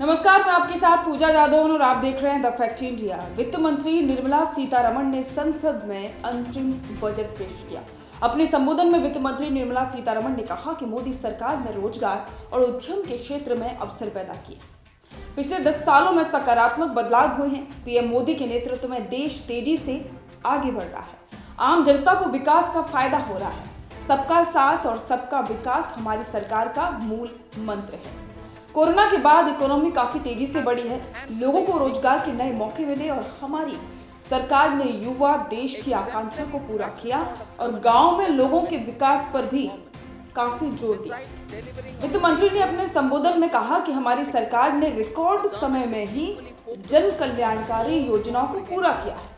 नमस्कार, मैं आपके साथ पूजा जादव और आप देख रहे हैं द फैक्ट इंडिया। वित्त मंत्री निर्मला सीतारमण ने संसद में अंतरिम बजट पेश किया। अपने संबोधन में वित्त मंत्री निर्मला सीतारमण ने कहा कि मोदी सरकार में रोजगार और उद्यम के क्षेत्र में अवसर पैदा किए। पिछले 10 सालों में सकारात्मक बदलाव हुए हैं। पीएम मोदी के नेतृत्व में देश तेजी से आगे बढ़ रहा है। आम जनता को विकास का फायदा हो रहा है। सबका साथ और सबका विकास हमारी सरकार का मूल मंत्र है। कोरोना के बाद इकोनॉमी काफी तेजी से बढ़ी है। लोगों को रोजगार के नए मौके मिले और हमारी सरकार ने युवा देश की आकांक्षा को पूरा किया और गांव में लोगों के विकास पर भी काफी जोर दिया। वित्त मंत्री ने अपने संबोधन में कहा कि हमारी सरकार ने रिकॉर्ड समय में ही जन कल्याणकारी योजनाओं को पूरा किया है।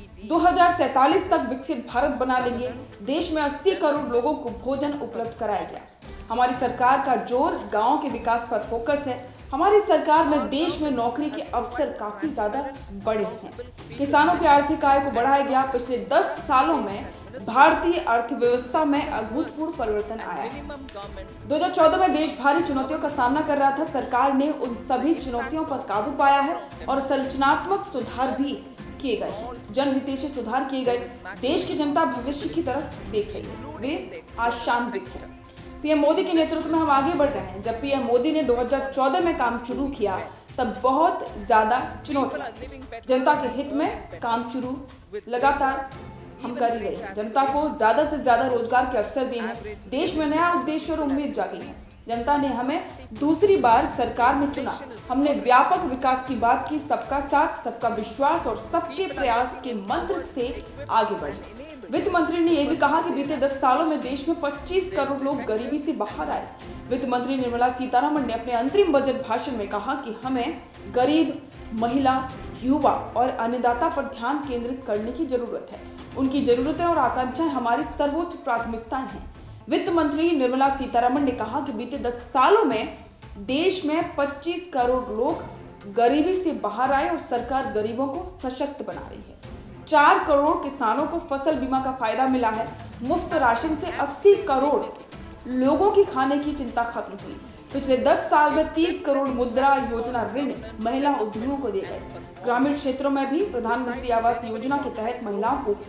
2047 तक विकसित भारत बना लेंगे। देश में 80 करोड़ लोगों को भोजन उपलब्ध कराया गया। हमारी सरकार का जोर गांव के विकास पर फोकस है। हमारी सरकार में देश में नौकरी के अवसर काफी ज्यादा बढ़े हैं। किसानों के आर्थिक आय को बढ़ाया गया। पिछले 10 सालों में भारतीय अर्थव्यवस्था में अभूतपूर्व परिवर्तन आया है। 2014 में देश भारी चुनौतियों का सामना कर रहा था। सरकार ने उन सभी चुनौतियों पर काबू पाया है और संरचनात्मक सुधार भी किए गए हैं। जनहितैषी सुधार किए गए। देश की जनता भविष्य की तरफ देख रही है। वे आशान्वित हैं। पीएम मोदी के नेतृत्व में हम आगे बढ़ रहे हैं। जब पीएम मोदी ने 2014 में काम शुरू किया तब बहुत ज्यादा चुनौतियां थी। जनता के हित में काम शुरू लगातार हम कर ही रहे हैं। जनता को ज्यादा से ज्यादा रोजगार के अवसर दिए हैं। देश में नया उद्देश्य और उम्मीद जागी है। जनता ने हमें दूसरी बार सरकार में चुना। हमने व्यापक विकास की बात की। सबका साथ, सबका विश्वास और सबके प्रयास के मंत्र से आगे बढ़े। वित्त मंत्री ने यह भी कहा कि बीते 10 सालों में देश में 25 करोड़ लोग गरीबी से बाहर आए। वित्त मंत्री निर्मला सीतारमण ने अपने अंतरिम बजट भाषण में कहा कि हमें गरीब, महिला, युवा और अन्नदाता पर ध्यान केंद्रित करने की जरूरत है। उनकी जरूरतें और आकांक्षाएं हमारी सर्वोच्च प्राथमिकताएं हैं। वित्त मंत्री निर्मला सीतारमण ने कहा कि बीते 10 सालों में देश में 25 करोड़ लोग गरीबी से बाहर आए और सरकार गरीबों को सशक्त बना रही है। 4 करोड़ किसानों को फसल बीमा का फायदा मिला है। मुफ्त राशन से 80 करोड़ लोगों की खाने की चिंता खत्म हुई। पिछले 10 साल में 30 करोड़ मुद्रा योजना ऋण महिला उद्यमियों को दिए गए। ग्रामीण क्षेत्रों में भी प्रधानमंत्री आवास योजना के तहत महिलाओं को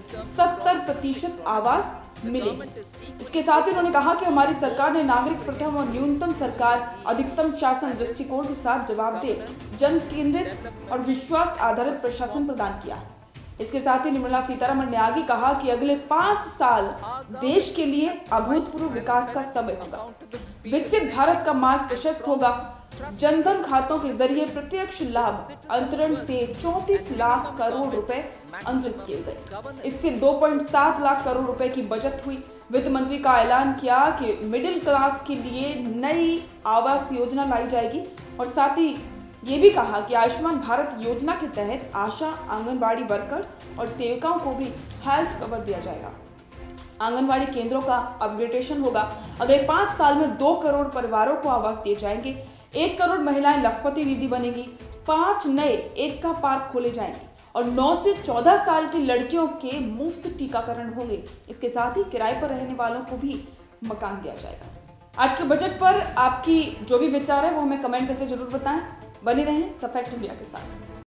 70% आवास मिले। इसके साथ ही उन्होंने कहा कि हमारी सरकार ने नागरिक प्रथम और न्यूनतम सरकार अधिकतम शासन दृष्टिकोण के साथ जवाबदेह, जन केंद्रित और विश्वास आधारित प्रशासन प्रदान किया है। इसके साथ ही निर्मला सीतारमण ने आगे कहा कि अगले 5 साल देश के लिए अभूतपूर्व विकास का समय होगा। विकसित भारत का मार्ग प्रशस्त होगा। जनधन खातों के जरिए प्रत्यक्ष लाभ अंतरण से 34 लाख करोड़ रुपए अंतरित किए गए। इससे 2.7 लाख करोड़ रुपए की बचत हुई। वित्त मंत्री का ऐलान किया कि मिडिल क्लास के लिए नई आवास योजना लाई जाएगी और साथ ही ये भी कहा कि आयुष्मान भारत योजना के तहत आशा, आंगनबाड़ी वर्कर्स और सेविकाओं को भी हेल्थ कवर दिया जाएगा। आंगनबाड़ी केंद्रों का अपग्रेडेशन होगा। अगले 5 साल में 2 करोड़ परिवारों को आवास दिए जाएंगे। 1 करोड़ महिलाएं लखपति दीदी बनेंगी। 5 नए एक्का पार्क खोले जाएंगे और 9 से 14 साल की लड़कियों के मुफ्त टीकाकरण होंगे। इसके साथ ही किराए पर रहने वालों को भी मकान दिया जाएगा। आज के बजट पर आपकी जो भी विचार है वो हमें कमेंट करके जरूर बताएं। बने रहें द फैक्ट इंडिया के साथ।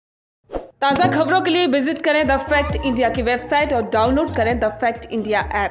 ताज़ा खबरों के लिए विजिट करें द फैक्ट इंडिया की वेबसाइट और डाउनलोड करें द फैक्ट इंडिया ऐप।